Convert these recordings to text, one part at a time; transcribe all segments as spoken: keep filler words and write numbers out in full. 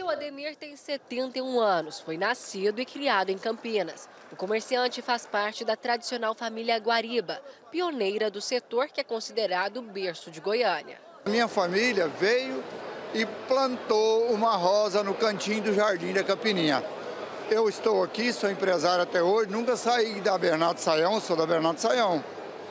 Ademir tem setenta e um anos, foi nascido e criado em Campinas. O comerciante faz parte da tradicional família Guariba, pioneira do setor que é considerado o berço de Goiânia. Minha família veio e plantou uma rosa no cantinho do Jardim da Campininha. Eu estou aqui, sou empresário até hoje, nunca saí da Bernardo Sayão, sou da Bernardo Sayão.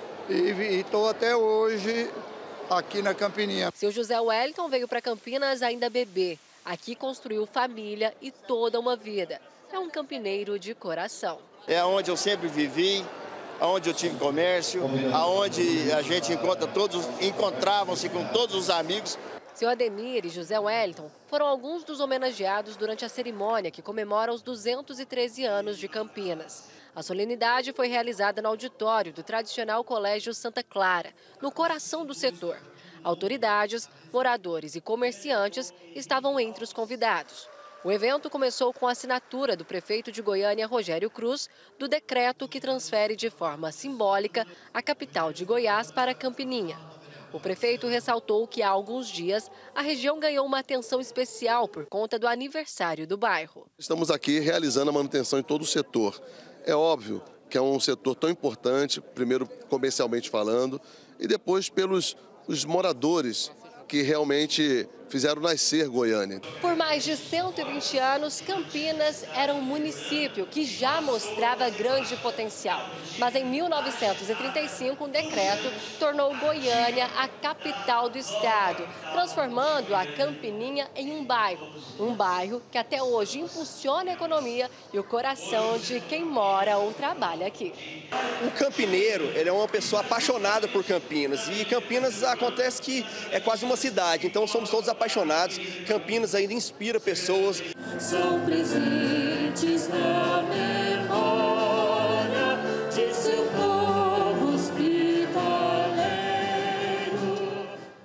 E estou até hoje aqui na Campininha. Seu José Wellington veio para Campinas ainda bebê. Aqui construiu família e toda uma vida. É um campineiro de coração. É onde eu sempre vivi, onde eu tive comércio, aonde a gente encontra todos, encontravam-se com todos os amigos. Seu Ademir e José Wellington foram alguns dos homenageados durante a cerimônia que comemora os duzentos e treze anos de Campinas. A solenidade foi realizada no auditório do tradicional Colégio Santa Clara, no coração do setor. Autoridades, moradores e comerciantes estavam entre os convidados. O evento começou com a assinatura do prefeito de Goiânia, Rogério Cruz, do decreto que transfere de forma simbólica a capital de Goiás para Campininha. O prefeito ressaltou que há alguns dias a região ganhou uma atenção especial por conta do aniversário do bairro. Estamos aqui realizando a manutenção em todo o setor. É óbvio que é um setor tão importante, primeiro comercialmente falando, e depois pelos os moradores que realmente fizeram nascer Goiânia. Por mais de cento e vinte anos, Campinas era um município que já mostrava grande potencial. Mas em mil novecentos e trinta e cinco, um decreto tornou Goiânia a capital do estado, transformando a Campininha em um bairro. Um bairro que até hoje impulsiona a economia e o coração de quem mora ou trabalha aqui. O campineiro, ele é uma pessoa apaixonada por Campinas. E Campinas acontece que é quase uma cidade, então somos todos apaixonados. Campinas ainda inspira pessoas. Sou